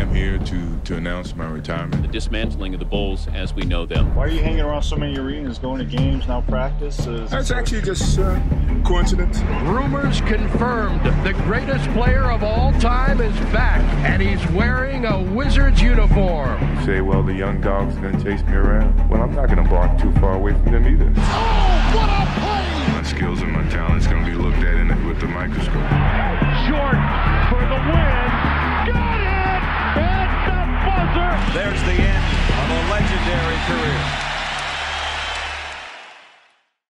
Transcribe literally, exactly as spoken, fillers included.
I'm here to, to announce my retirement. The dismantling of the Bulls as we know them. Why are you hanging around so many arenas, going to games, now practice? Is That's actually just uh, coincidence. Rumors confirmed. The greatest player of all time is back, and he's wearing a Wizards uniform. Say, well, the young dog's going to chase me around. Well, I'm not going to bark too far away from them either. Oh, what a play! My skills and my talent's going to be looked at in it with the microscope. Short for the win. Got it! At the buzzer! There's the end of a legendary career.